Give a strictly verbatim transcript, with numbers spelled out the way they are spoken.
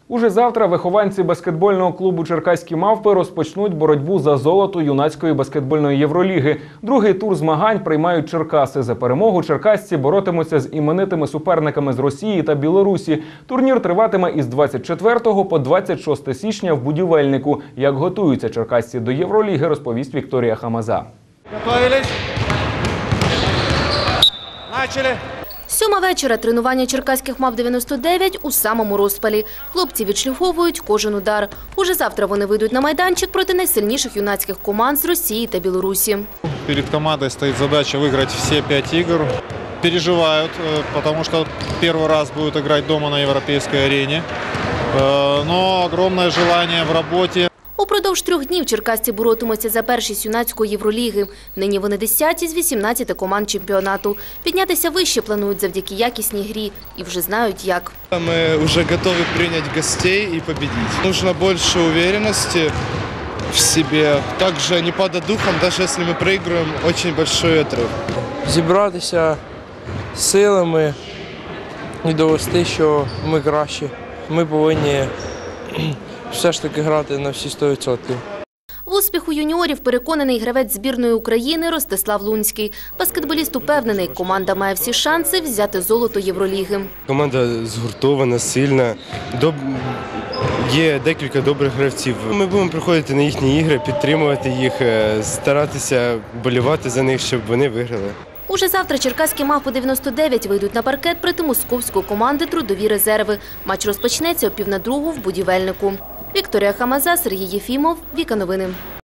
Уже завтра вихованці баскетбольного клубу «Черкаські мавпи» розпочнуть боротьбу за золото юнацької баскетбольної Євроліги. Другий тур змагань приймають Черкаси. За перемогу черкасці боротимуться з іменитими суперниками з Росії та Білорусі. Турнір триватиме із двадцять четвертого по двадцять шосте січня в Будівельнику. Як готуються черкасці до Євроліги, розповість Вікторія Хамаза. Готовились? Начали! Сьома вечора. Тренування черкаських мав дев'яносто дев'ять у самому розпалі. Хлопці відшліфовують кожен удар. Уже завтра вони вийдуть на майданчик проти найсильніших юнацьких команд з Росії та Білорусі. Перед командой стоит задача выиграть все пять игр. Переживают, потому что первый раз будут играть дома на европейской арене. Но огромное желание в работе. Упродовж трьох днів черкасці боротимуться за першість юнацької Євроліги. Нині вони десяті з вісімнадцяти команд чемпіонату. Піднятися вище планують завдяки якісній грі. І вже знають як. Ми вже готові прийняти гостей і победити. Нужно більше уверенності в себе. Також не падати духом, навіть якщо ми проіграємо дуже великий отрыв. Зібратися силами і довести, що ми кращі. Ми повинні все ж таки грати на всі сто відсотків. В успіху юніорів переконаний гравець збірної України Ростислав Лунський. Баскетболіст упевнений, команда має всі шанси взяти золото Євроліги. Команда згуртована, сильна, доб... є декілька добрих гравців. Ми будемо приходити на їхні ігри, підтримувати їх, старатися болівати за них, щоб вони виграли. Уже завтра черкаські мавпи дев'яносто дев'ять вийдуть на паркет проти московської команди «Трудові резерви». Матч розпочнеться о пів на другу в Будівельнику. Вікторія Хамаза, Сергій Єфімов, Віка Новини.